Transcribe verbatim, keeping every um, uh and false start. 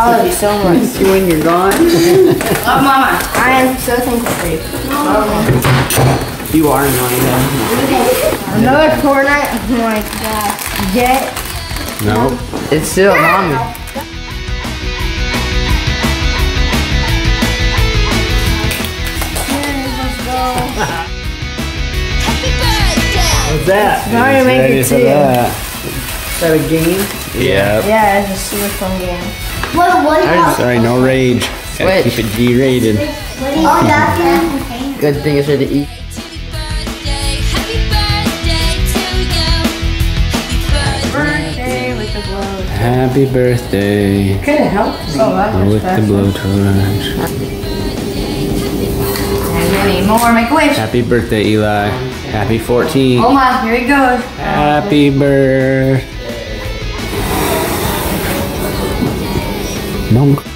I love you so much. Miss you when you're gone. Oh, Mama, I am so thankful for you. You are annoying though. Another Fortnite? Oh my gosh. Get. No. It's still Mommy. What's that? Mario Maker two. Is that a game? Yeah. Yeah, it's a super fun game. What, what about? Sorry, no rage. Gotta Switch. keep it G-rated. Oh, that's Good thing it's ready to eat. Birthday with the blow. Happy birthday Could have helped me. Oh, that was with the special. blowtorch. And we need more. Make a wish. Happy birthday, Eli. Happy fourteen. Oh my, here he goes. Happy birthday. No.